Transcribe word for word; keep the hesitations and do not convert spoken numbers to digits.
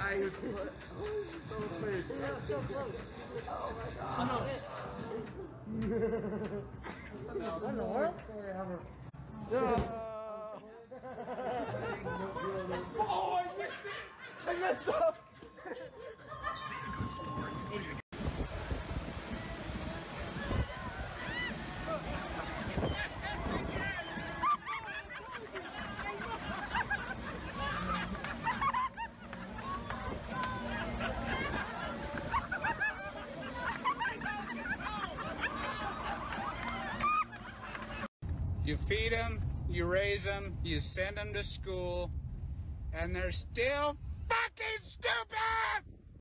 Nice. What? Oh, this is so quick. That was so close. Oh my god. What in the world? Oh, I missed it! I messed up! You feed them, you raise them, you send them to school, and they're still fucking stupid!